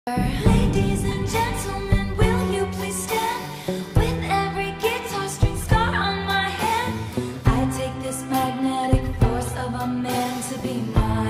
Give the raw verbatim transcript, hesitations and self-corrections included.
Ladies and gentlemen, will you please stand? With every guitar string scar on my hand, I take this magnetic force of a man to be mine.